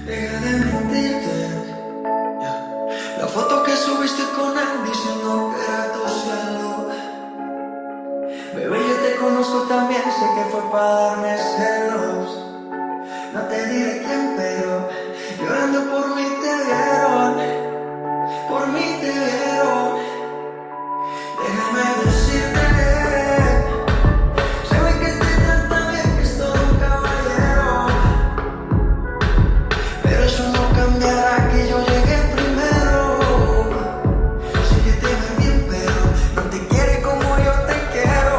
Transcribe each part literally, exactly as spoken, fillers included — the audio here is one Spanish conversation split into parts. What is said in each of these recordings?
Deja de mentirte. Yeah. La foto que subiste con él diciendo que era tu cielo. Bebé, yo te conozco también, sé que fue para darme celos. No te diré quién, pero llorando por mí te vieron. Por mí te vieron. Déjame decirte, se ve que te trata bien, que es todo un caballero. Pero eso no cambiará que yo llegué primero. Sé que te ve bien, pero no te quiere como yo te quiero.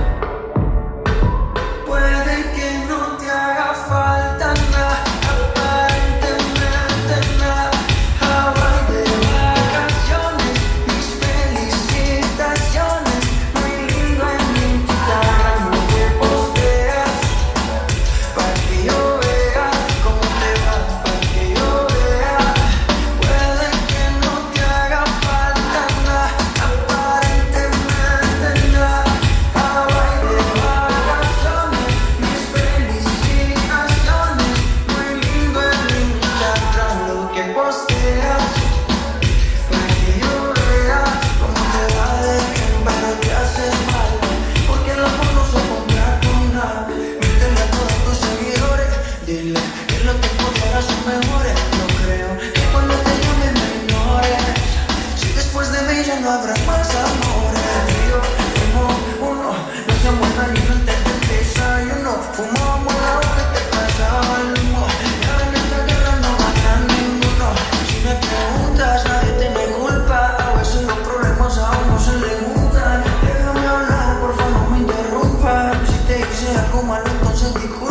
Puede que no te haga falta nada, aparentemente nada. Hawaii de vacaciones, mis felicitaciones. Muy lindo en Instagram lo que posteas, para que yo vea cómo te va, para que yo vea. Puede que no te haga falta nada, aparentemente nada. Hawaii de vacaciones, mis felicitaciones. Muy lindo en Instagram lo que posteas, para que yo vea cómo te va de bien, pero te haces mal. Porque el amor no se compra con nada. Míntele a todos tus seguidores, dile que los tiempos de ahora son mejores. No creo que cuando te llamen me ignores. Si después de mí ya no habrá más amores. Tú y yo fuimos uno, no se muerda ni antes del desayuno. Fumábamos la hoja que te pasaba el humo. Ya en esta guerra no mata ninguno. Si me preguntas, nadie tiene culpa. A veces los problemas a uno se le juntan. Déjame hablar, por favor, no me interrumpas. Si te hice algo malo, entonces disculpa.